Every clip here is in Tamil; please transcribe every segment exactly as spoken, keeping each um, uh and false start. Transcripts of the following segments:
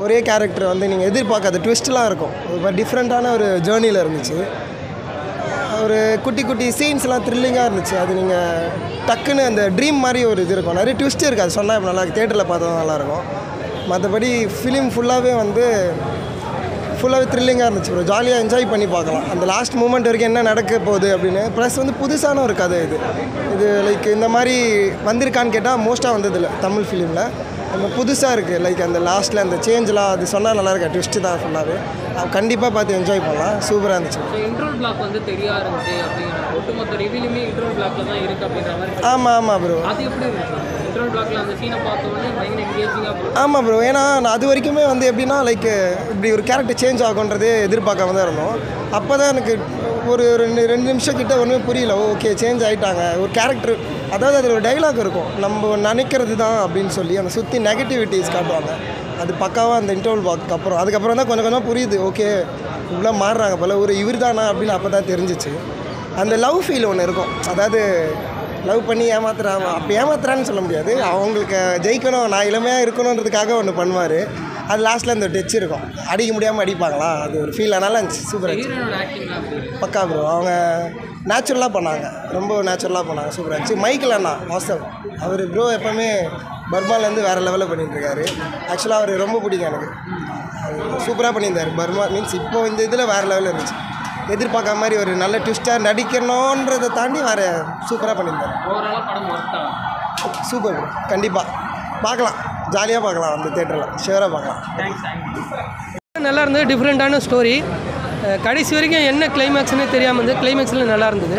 ஒரே கேரக்டர் வந்து நீங்கள் எதிர்பார்க்காத ட்விஸ்ட்லாம் இருக்கும். ஒரு டிஃப்ரெண்ட்டான ஒரு ஜேர்னியில் இருந்துச்சு. ஒரு குட்டி குட்டி சீன்ஸ்லாம் த்ரில்லிங்காக இருந்துச்சு. அது நீங்கள் டக்குன்னு அந்த ட்ரீம் மாதிரி ஒரு இது இருக்கும். நிறைய ட்விஸ்ட் இருக்குது. அது சொன்னால் இப்போ நல்லா தேட்டரில் பார்த்தா நல்லாயிருக்கும். மற்றபடி ஃபிலிம் ஃபுல்லாகவே வந்து ஃபுல்லாகவே த்ரில்லிங்காக இருந்துச்சு ப்ரோ. ஜாலியாக என்ஜாய் பண்ணி பார்க்கலாம். அந்த லாஸ்ட் மூமெண்ட் வரைக்கும் என்ன நடக்க போகுது அப்படின்னு. ப்ளஸ் வந்து புதுசான ஒரு கதை இது. இது லைக் இந்த மாதிரி வந்திருக்கான்னு கேட்டால் மோஸ்ட்டாக வந்ததில்லை தமிழ் ஃபிலிமில். நம்ம புதுசாக இருக்குது. லைக் அந்த லாஸ்ட்டில் அந்த சேஞ்செலாம் அது சொன்னால் நல்லா இருக்கா. ட்விஸ்ட்டு தான் ஃபுல்லாகவே. கண்டிப்பாக பார்த்து என்ஜாய் பண்ணலாம். சூப்பராக இருந்துச்சு. இன்ட்ரோல் பிளாக் வந்து தெரியா இருந்துச்சு அப்படிங்கிற ஒட்டுமொத்த ரிவியூலுமே இன்ட்ரோல் பிளாக்ல தான் இருக்குது அப்படின்ற மாதிரி. ஆமாம் ஆமாம் ப்ரோ. அது எப்படி இருந்துச்சு இன்ட்ரோல் பிளாக்ல அந்த சீனை பார்த்தோன்னே பயங்கர என்கேஜிங்காக போகும். ஆமாம் ப்ரோ. ஏன்னா நான் அது வரைக்குமே வந்து எப்படின்னா லைக் இப்படி ஒரு கேரக்டர் சேஞ்ச் ஆகுன்றதே எதிர்பார்க்காம தான் இருந்தோம். அப்போ தான் எனக்கு ஒரு ரெண்டு ரெண்டு நிமிஷம் கிட்ட ஒன்றுமே புரியல. ஓகே சேஞ்ச் ஆகிட்டாங்க ஒரு கேரக்டர். அதாவது அதில் ஒரு டைலாக் இருக்கும், நம்ம நினைக்கிறது தான் அப்படின்னு சொல்லி அந்த சுற்றி நெகட்டிவிட்டிஸ் காட்டுவாங்க. அது பக்காவாக அந்த இன்டர்வல் பார்க்கு அப்புறம் அதுக்கப்புறம் தான் கொஞ்சம் கொஞ்சமாக புரியுது. ஓகே இவ்வளோ மாறுறாங்க போல், ஒரு இவர் தானா அப்படின்னு அப்போ தான் தெரிஞ்சிச்சு. அந்த லவ் ஃபீல் ஒன்று இருக்கும். அதாவது லவ் பண்ணி ஏமாத்துறாங்க. அப்போ ஏமாத்துறான்னு சொல்ல முடியாது. அவங்களுக்கு ஜெயிக்கணும், நான் இளமையாக இருக்கணுன்றதுக்காக ஒன்று பண்ணுவார். அது லாஸ்ட்டில் அந்த டச் இருக்கும். அடிக்க முடியாமல் அடிப்பாங்களா, அது ஒரு ஃபீல். அதனால இருந்துச்சு. சூப்பராக இருந்துச்சு. பக்கா ப்ரோ. அவங்க நேச்சுரலாக பண்ணாங்க. ரொம்ப நேச்சுரலாக பண்ணாங்க. சூப்பராக இருந்துச்சு. மைக்கேல் அண்ணா வாசம் அவர் ப்ரோ எப்போவுமே பர்மாலேருந்து வேறு லெவலில் பண்ணிட்டுருக்காரு. ஆக்சுவலாக அவர் ரொம்ப பிடிக்கும் எனக்கு. சூப்பராக பண்ணியிருந்தார். பர்மா மீன்ஸ் இப்போது இந்த இதில் வேறு லெவலில் இருந்துச்சு. எதிர்பார்க்காத மாதிரி ஒரு நல்ல ட்விஸ்ட்டாக நடிக்கணுன்றதை தாண்டி வேறு சூப்பராக பண்ணியிருந்தார். Super bro. கண்டிப்பாக பார்க்கலாம். ஜாலியாக பார்க்கலாம். அந்த தேட்டரில் ஷியராக பார்க்கலாம். நல்லா இருந்தது. டிஃப்ரெண்ட்டான ஸ்டோரி. கடைசி வரைக்கும் என்ன கிளைமேக்ஸ்னே தெரியாமல் இருந்தது. கிளைமேக்ஸில் நல்லா இருந்தது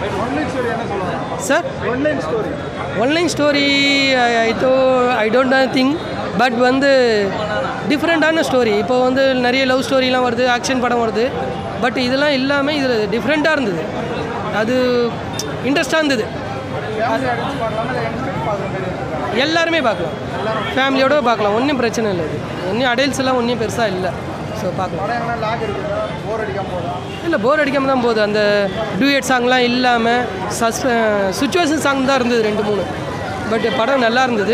sir. One line story I though I don't know thing. But வந்து டிஃப்ரெண்ட்டான ஸ்டோரி. இப்போ வந்து நிறைய லவ் ஸ்டோரிலாம் வருது, ஆக்ஷன் படம் வருது. பட் இதெல்லாம் இல்லாமல் இதில் டிஃப்ரெண்ட்டாக இருந்தது. அது இன்ட்ரெஸ்டாக இருந்தது. எல்லாருமே பார்க்கலாம். ஃபேமிலியோடு பார்க்கலாம். ஒன்றும் பிரச்சனை இல்லை. இது ஒன்றும் அடல்ட்ஸ் எல்லாம் ஒன்றும் பெருசாக இல்லை. ஸோ பார்க்கலாம். இல்லை போர் அடிக்காமல் தான் போகுது. அந்த டூயட் சாங்லாம் இல்லாமல் சஸ் சுச்சுவேஷன் சாங் தான் இருந்தது ரெண்டு மூணு. பட் படம் நல்லா இருந்தது.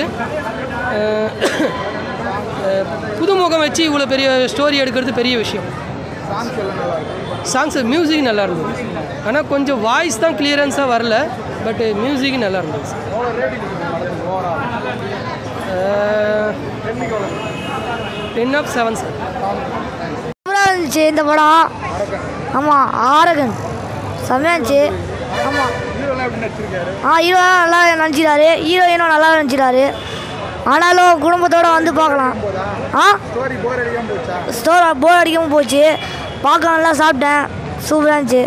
புதுமுகம் வச்சு இவ்வளோ பெரிய ஸ்டோரி எடுக்கிறது பெரிய விஷயம். சாங்ஸ் மியூசிக் நல்லா இருந்தது. ஆனால் கொஞ்சம் வாய்ஸ் தான் கிளியரன்ஸாக வரல. பட் மியூசிக் நல்லா இருந்தது. Ten of seven sir. சூப்பராக இருந்துச்சு இந்த படம். ஆமாம் ஆரகன் செம்மையாக இருந்துச்சு. ஆமாம் ஆ ஹீரோலாம் நல்லா நினச்சிடாரு. ஹீரோயினும் நல்லா நினச்சிடாரு. ஆனாலும் குடும்பத்தோடு வந்து பார்க்கலாம். ஆ ஸ்டோர் போர் அடிக்காமல் போச்சு. பார்க்க நல்லா சாப்பிட்டேன். சூப்பராக இருந்துச்சு.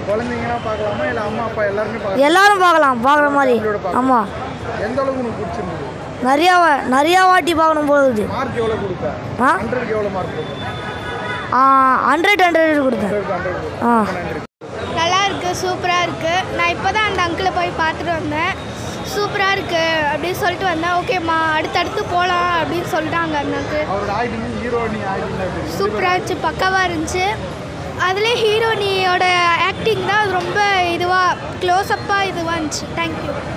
எல்லாரும் பார்க்கலாம் பார்க்குற மாதிரி. ஆமாம் நிறையா நிறையா வாட்டி பார்க்கணும் போகுது. ஆ ஹண்ட்ரட் ஹண்ட்ரட் கொடுத்தேன். ஆ நல்லா இருக்குது. சூப்பராக இருக்குது. நான் இப்போ தான் அந்த அங்கிளை போய் பார்த்துட்டு வந்தேன். சூப்பராக இருக்குது அப்படின்னு சொல்லிட்டு வந்தேன். ஓகேம்மா அடுத்தடுத்து போகலாம் அப்படின்னு சொல்லிட்டாங்க அண்ணாக்கு. சூப்பராக இருந்துச்சு. பக்காவாக இருந்துச்சு. அதிலே ஹீரோனியோட ஆக்டிங் தான் ரொம்ப இதுவாக க்ளோஸ்அப்பாக இதுவாக இருந்துச்சு. தேங்க்யூ.